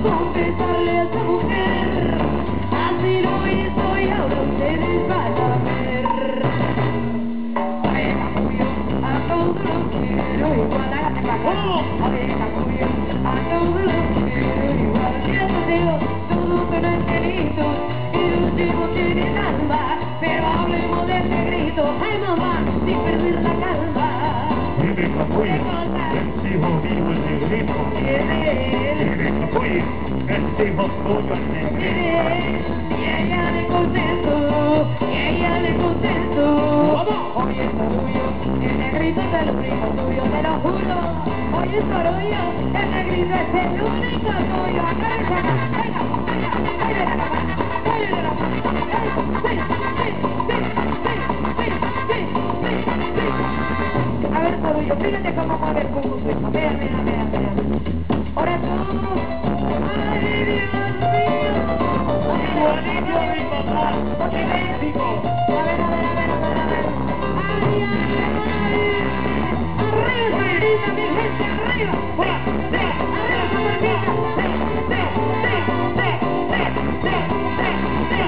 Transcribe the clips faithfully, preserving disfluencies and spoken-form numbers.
confesarle a esa mujer, así lo hizo y ahora ustedes van a ver. Oye, capullo, a todos los quiero igual, hágate para acá. Oye, capullo, a todos los quiero igual. Quiero digo, todos son angelitos y los chicos tienen alma, pero hablemos de ese grito, ay mamá, sin perder la calma. Dime, capullo, el hijo mío el negrito. Dime, capullo, el hijo tuyo el negrito. Y ella le contestó, y ella le contestó. Oye, Sorullo, el negrito es el único tuyo, te lo juro. Oye, Sorullo, el negrito es el único tuyo. Acá es acá, venga, venga, venga de la cama, venga de la cama. Sí, sí, sí, sí, sí, sí, sí, sí. A ver, Sorullo, fíjate cómo mueve el cuco su hija. Vea, vea, vea, vea. Ahora tú. Ay, Dios mío. Igualito a mi papá, idéntico. A ver, a ver, a ver, a ver, a ver. Ay, ay, ay. Arriba, señorita, mi gente, arriba. Sí, sí, arriba, supermita. Sí, sí, sí, sí, sí, sí, sí, sí.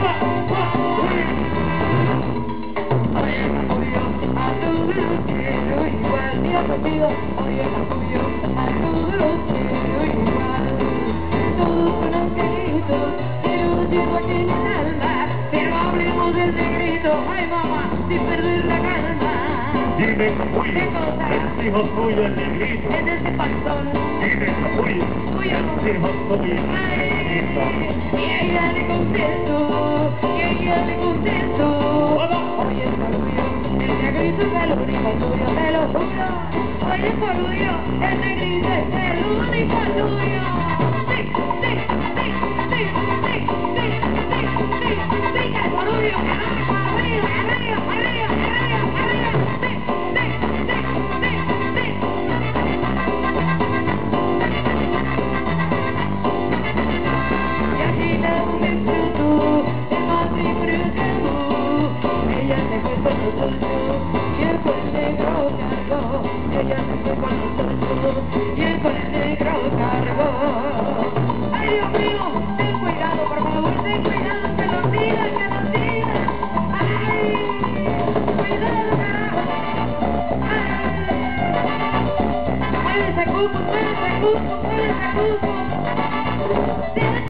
Oye, capullo, a todos los quiero igual. Mira conmigo. Oye, capullo, a todos los quiero igual. Todos son angelitos, pero digo que en el alma. Pero hablemos del negrito, ay mamá, sin perder la calma. Dime, capullo, ¿Qué cosa? el hijo tuyo el negrito. Es ese panzón. Dime, capullo, Tuyo. el hijo tuyo el Ay, negrito. y ella le contestó, y ella le contestó. Oye, Sorullo, el negrito es el único tuyo, te lo juro. Oye, Sorullo, el negrito es el único tuyo. Sí, sí, sí, sí, sí, sí, sí, sí, sí, que Sorullo, que arriba, arriba, arriba, arriba, arriba, arriba, sí, sí, sí, sí, sí. Y aquí no me disfruto, es más disfrutado. Ella se fue con nosotros y él con el negro cargó. Ella se fue con nosotros y él con el negro cargó. Ay, Dios mío, ten cuidado, por favor, ten cuidado, que lo digan, que lo digan. Ay, cuidado, carajo. Ay, mueve ese cuco, mueve ese cuco, mueve ese cuco.